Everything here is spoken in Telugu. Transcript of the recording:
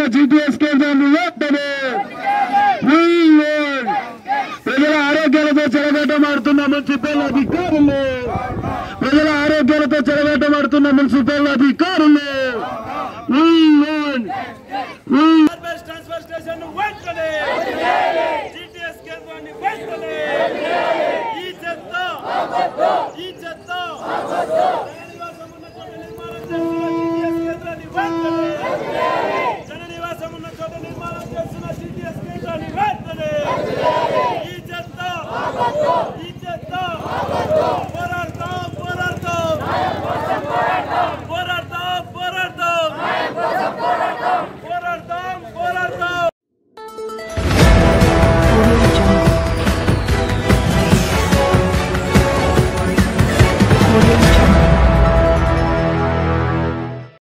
జీటీఎస్ కేంద్రాన్ని వెంటనే ప్రజల ఆరోగ్యాలతో చెలగాటమాడుతున్న మున్సిపల్ అధికారులు ప్రజల ఆరోగ్యాలతో చెలగాటమాడుతున్న మున్సిపల్ అధికారులు జననివాసం ఉన్న చోట నిర్మాణం చేస్తున్న జీటీఎస్ కేంద్రాన్ని వెంటనే